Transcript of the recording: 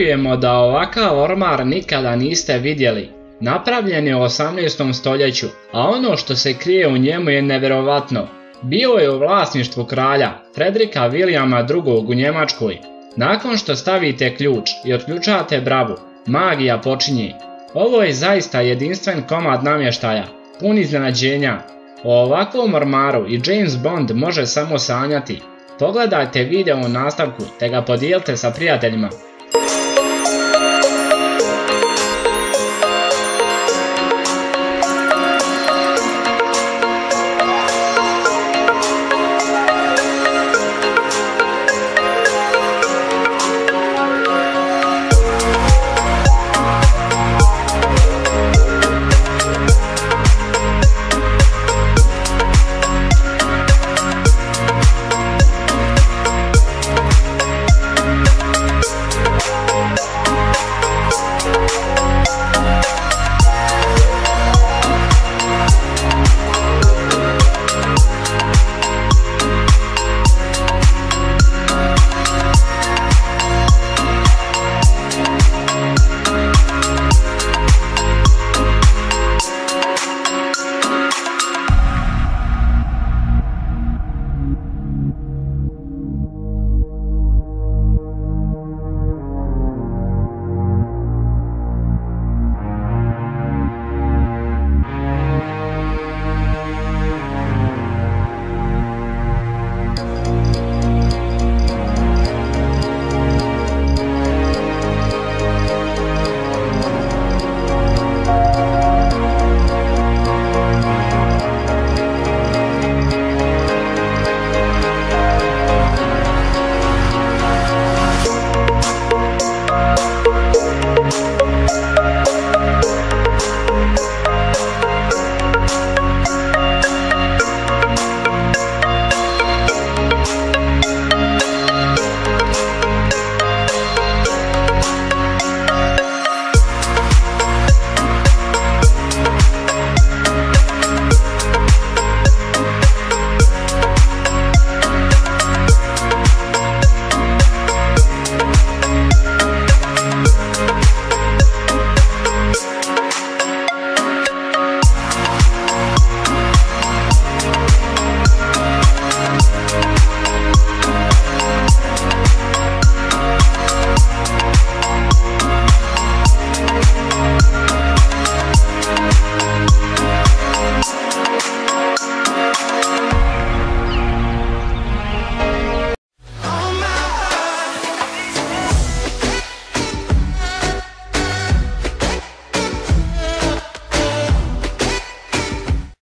Vjerujemo da ovakav ormar nikada niste vidjeli. Napravljen je u 18. stoljeću, a ono što se krije u njemu je nevjerovatno. Bio je u vlasništvu kralja Fredrika Vilijama II. U Njemačkoj. Nakon što stavite ključ i otključate bravu, magija počinje. Ovo je zaista jedinstven komad namještaja, pun iznenađenja. O ovakvom ormaru i James Bond može samo sanjati. Pogledajte video u nastavku te ga podijelite sa prijateljima.